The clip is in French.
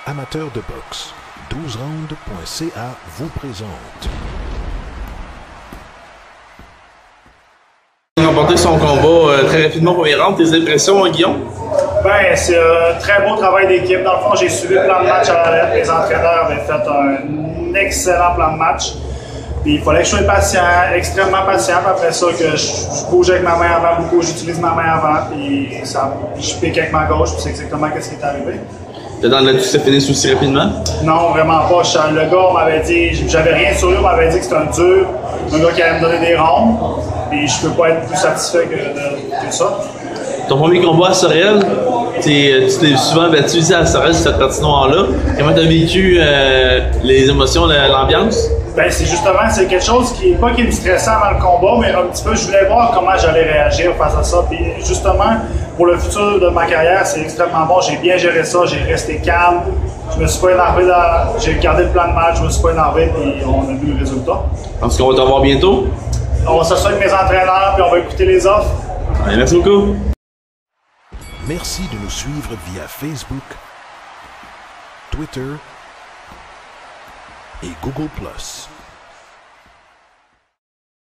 Amateurs de boxe, 12rounds.ca vous présente. Il a remporté son combat très rapidement au premier round. Tes impressions, Guillaume? Ben, c'est un très beau travail d'équipe. Dans le fond, j'ai suivi le plan de match à la lettre. Les entraîneurs avaient fait un excellent plan de match. Puis il fallait que je sois patient, extrêmement patient. Puis après ça, que je bouge avec ma main avant beaucoup, j'utilise ma main avant. Puis je pique avec ma gauche. Puis c'est exactement ce qui est arrivé. T'es dans le ça finisse aussi rapidement? Non, vraiment pas. Le gars m'avait dit, j'avais rien sur lui, on m'avait dit que c'était un dur. Un gars qui allait me donner des rondes. Puis je peux pas être plus satisfait que ça. Ton premier combat à Sorel, tu t'es souvent battu ici à Sorel sur cette patinoire-là. Comment tu as vécu les émotions, l'ambiance? Ben c'est quelque chose qui me stressait avant le combat, mais un petit peu, je voulais voir comment j'allais réagir face à ça. Puis justement, pour le futur de ma carrière, c'est extrêmement bon. J'ai bien géré ça, j'ai resté calme. Je me suis pas énervé, j'ai gardé le plan de match, je me suis pas énervé, puis on a vu le résultat. Est-ce qu'on va te revoir bientôt? On va s'asseoir avec mes entraîneurs, puis on va écouter les offres. Ouais, merci beaucoup. Merci de nous suivre via Facebook, Twitter et Google+.